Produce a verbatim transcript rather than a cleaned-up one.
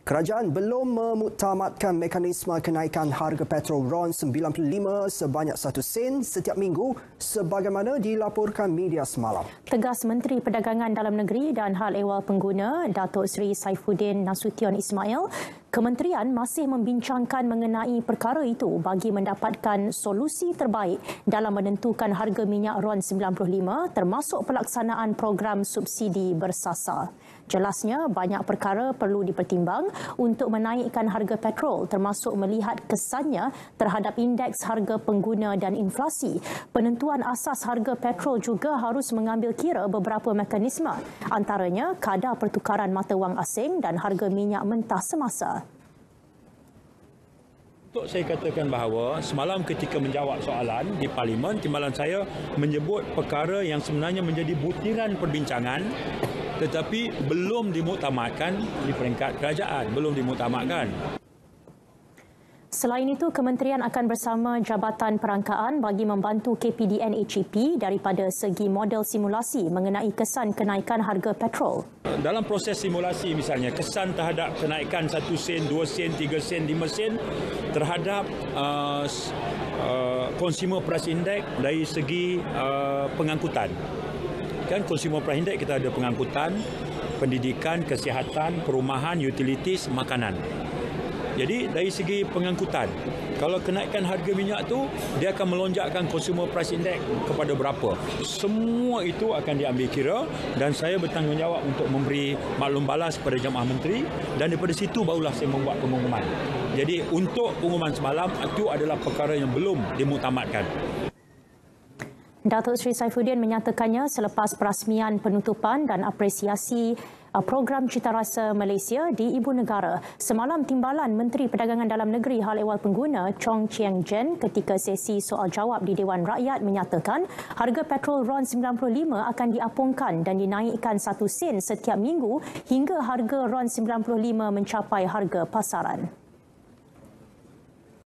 Kerajaan belum memuktamadkan mekanisme kenaikan harga petrol RON sembilan puluh lima sebanyak satu sen setiap minggu sebagaimana dilaporkan media semalam. Tegas Menteri Perdagangan Dalam Negeri dan Hal Ehwal Pengguna, Datuk Seri Saifuddin Nasution Ismail, Kementerian masih membincangkan mengenai perkara itu bagi mendapatkan solusi terbaik dalam menentukan harga minyak RON sembilan puluh lima termasuk pelaksanaan program subsidi bersasar. Jelasnya, banyak perkara perlu dipertimbang untuk menaikkan harga petrol termasuk melihat kesannya terhadap indeks harga pengguna dan inflasi. Penentuan asas harga petrol juga harus mengambil kira beberapa mekanisme, antaranya kadar pertukaran mata wang asing dan harga minyak mentah semasa. Untuk saya katakan bahawa semalam ketika menjawab soalan di Parlimen, timbalan saya menyebut perkara yang sebenarnya menjadi butiran perbincangan tetapi belum dimuktamadkan di peringkat kerajaan, belum dimuktamadkan. Selain itu, Kementerian akan bersama Jabatan Perangkaan bagi membantu K P D N H E P daripada segi model simulasi mengenai kesan kenaikan harga petrol. Dalam proses simulasi misalnya, kesan terhadap kenaikan satu sen, dua sen, tiga sen, lima sen terhadap uh, uh, Consumer Price Index dari segi uh, pengangkutan. Kan Consumer Price Index kita ada pengangkutan, pendidikan, kesihatan, perumahan, utilities, makanan. Jadi dari segi pengangkutan, kalau kenaikan harga minyak tu dia akan melonjakkan Consumer Price Index kepada berapa. Semua itu akan diambil kira dan saya bertanggungjawab untuk memberi maklum balas kepada jemaah menteri dan daripada situ barulah saya membuat pengumuman. Jadi untuk pengumuman semalam itu adalah perkara yang belum dimuktamadkan. Datuk Seri Saifuddin menyatakannya selepas perasmian penutupan dan apresiasi program Citarasa Malaysia di Ibu Negara. Semalam Timbalan Menteri Perdagangan Dalam Negeri Hal Ehwal Pengguna Chong Chiang Jen ketika sesi soal jawab di Dewan Rakyat menyatakan harga petrol RON sembilan puluh lima akan diapungkan dan dinaikkan satu sen setiap minggu hingga harga RON sembilan puluh lima mencapai harga pasaran.